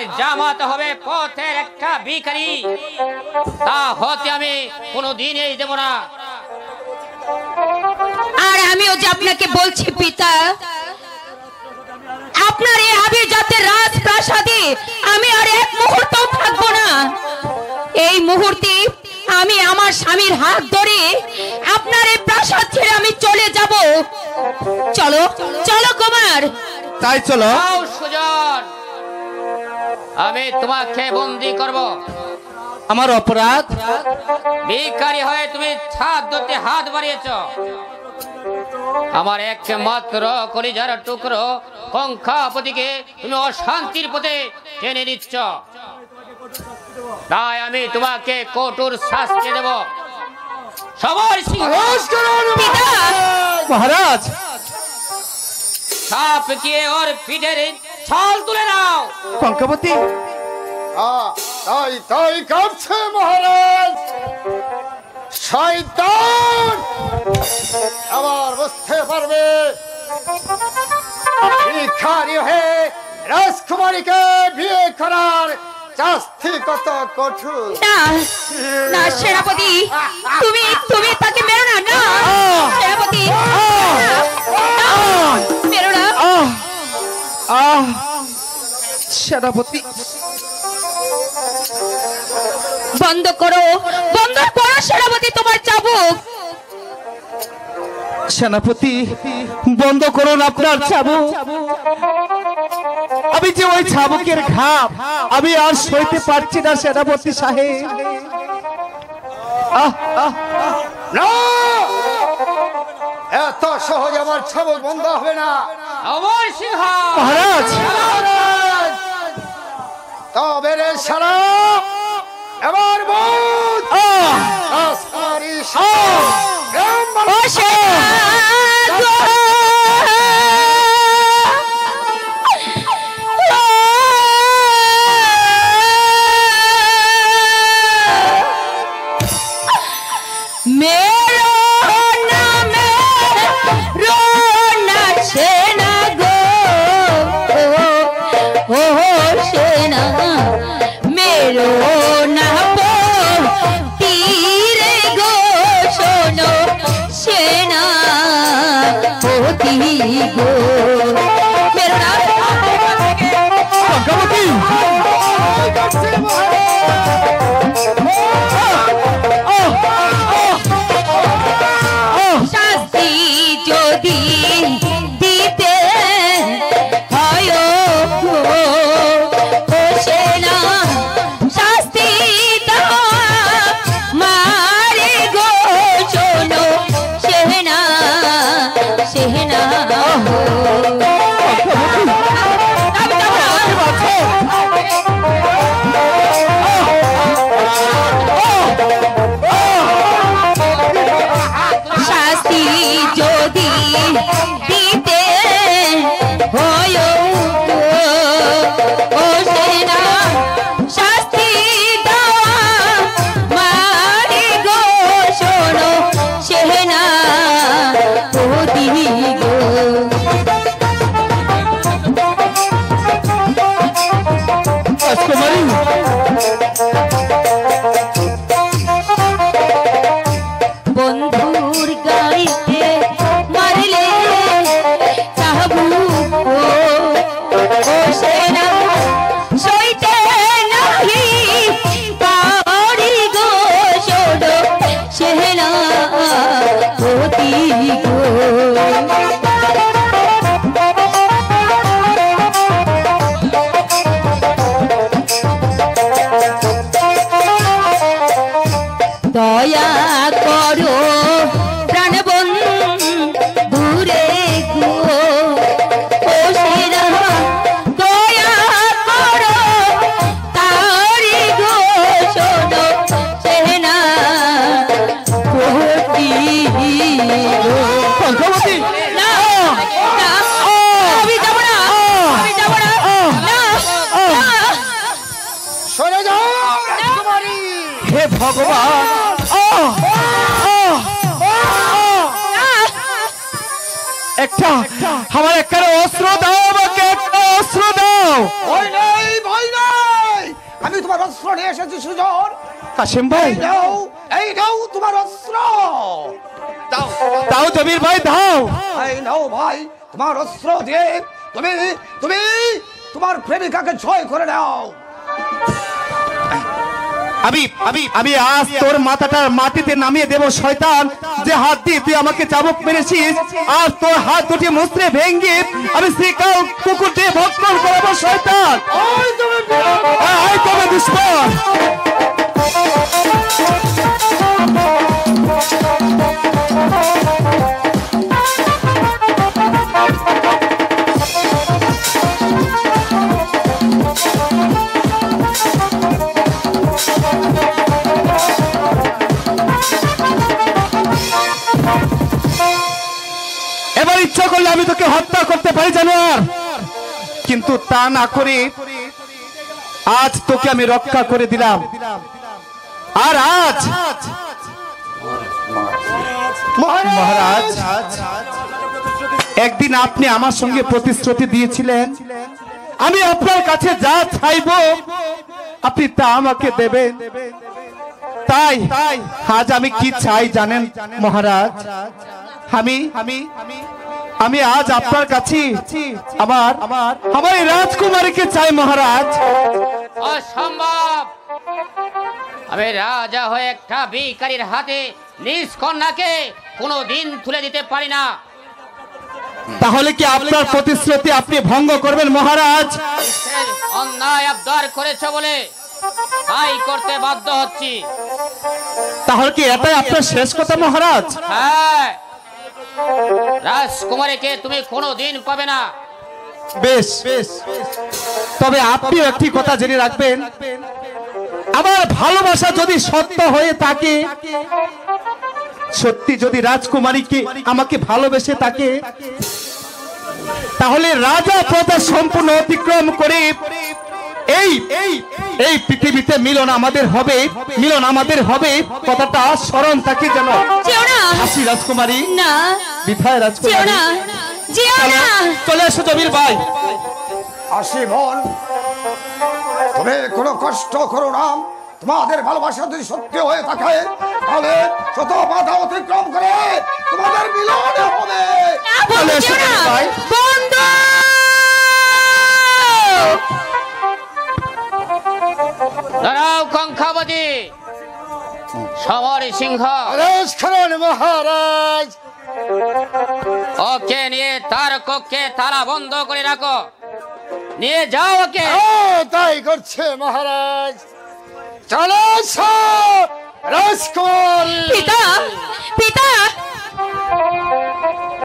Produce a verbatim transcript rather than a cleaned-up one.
জামাত হবে পথের একটা ভিখারি, তা হতে আমি কোনোদিনই দেব না। আর আমিও যে আপনাকে বলছি পিতা, আপনার এই আভিজাতের রাজপ্রাসাদে আমি আর এক মুহূর্ত থাকবো না। এই মুহূর্তে আমি আমার স্বামীর হাত ধরে আপনার এই প্রাসাদ ছেড়ে আমি চলে যাব। চলো চলো কুমার। তাই চলো। সুজন, আমি তোমাকে বন্দী করব। আমার অপরাধ? ভিখারি হয়ে তুমি ছাদ ধরতে হাত বাড়িয়েছ। আমার একমাত্র কলিজার টুকরো কঙ্কাপতিকে তুমি অশান্তির পথে টেনে দিচ্ছ, তাই আমি তোমাকে কঠোর শাস্তি দেব। সবার সিংহ মহারাজ, সাপ গিয়ে ওর পিঠের ছাল তুলে নাও। কঙ্কাপতি তাই তাই কাঁপছে মহারাজ। শয়তান আবার বুঝতে পারবে ভিখারি হয়ে রাজকুমারীকে বিয়ে করার শাস্তি কত কঠোর। না না সেনাপতি, তুমি তুমি তাকে মেরো না। না সেনাপতি, মেরো না। আহ সেনাপতি, বন্ধ করো, বন্ধ করো সেনাপতি তোমার চাবুক। সেনাপতি বন্ধ করুন আপনার চাবুক। আমি যে ওই চাবুকের ঘাম আমি আর সইতে পারছি না সেনাপতি সাহেব। আহ আহ না, এত সহজ আমার চাবুক বন্ধ হবে না। আমার সিংহ মহারাজ, তবে রে সারা এবার বল রাজকুমারী ভগবান, একটা আমার একটা অস্ত্র দাও, আমাকে একটা অস্ত্র দাও। ভয় নাই, ভয় নাই। এসেছি সুজন। কাশিম ভাই, এই নাও, এই নাও তোমার অস্ত্র। দাও, দাও জমির ভাই দাও। এই নাও ভাই তোমার অস্ত্র দিয়ে তুমি তুমি তোমার প্রেমিকাকে জয় করে নাও। আমি আমি আমি আজ তোর মাথাটা মাটিতে নামিয়ে দেব শয়তান, যে হাত দিয়ে তুই আমাকে চাবুক মেরেছিস, আর তোর হাত দুটি মুচড়ে ভেঙে আমি শ্রীকাল কুকুর দিয়ে ভক্ষণ করাবো শয়তান। ওই তুমি আয় তবে দুশ্মন। এবার ইচ্ছা করলে আমি তোকে হত্যা করতে পারি জানোয়ার, কিন্তু তা না করে আজ তোকে আমি রক্ষা করে দিলাম। আর আজ মহারাজ, একদিন আপনি আমার সঙ্গে প্রতিশ্রুতি দিয়েছিলেন আমি আপনার কাছে যা চাইব আপনি তা আমাকে দেবেন। তাই আজ আমি কি চাই জানেন মহারাজ? আমি আমি আমি আজ আপনার কাছে আমার আমার আমার এই রাজকুমারীকে চাই মহারাজ। অসম্ভব! আমি রাজা হয়ে একটা ভিখারির হাতে নিজ কন্যাকে কোনো দিন তুলে দিতে পারি না। তাহলে কি আপনার প্রতিশ্রুতি আপনি ভঙ্গ করবেন মহারাজ? বিশ্বের অন্যায় আবদার করেছ বলে তাই করতে বাধ্য হচ্ছি। তাহলে কি এটাই আপনার শেষ কথা মহারাজ? হ্যাঁ, রাজকুমারীকে তুমি কোনো দিন পাবে না। বেশ বেশ, তবে আপনি একটি কথা জেনে রাখবেন, আমার ভালোবাসা যদি সত্য হয়ে থাকে, সত্যি যদি রাজকুমারীকে আমাকে ভালোবেসে থাকে, তাহলে রাজা প্রথা সম্পূর্ণ অতিক্রম করে এই এই এই পৃথিবীতে মিলন আমাদের হবে, মিলন আমাদের হবে, কথাটা স্মরণ থাকে যেন। যেও না আসি রাজকুমারী, না, বিথায় যেও রাজকুমারী। না, যেও চলো, না। চলে এসো জমির ভাই। আসি বোন, তুমি কোনো কষ্ট করো না। তোমাদের ভালোবাসা যদি সত্যি হয়ে থাকে তাহলে শত বাধা অতিক্রম করে তোমাদের মিলন হবে। না, বন্ধু, চলে এসো যেও না। জমির ভাই। বন্ধু! দাঁড়াও কঙ্কাবতী, সমর সিংহ, আদেশ করুন মহারাজ। ওকে নিয়ে তার কক্ষে তালা বন্ধ করে রাখো। নিয়ে যাও ওকে। ও, তাই করছে মহারাজ। চলো রাজকুমারী। পিতা,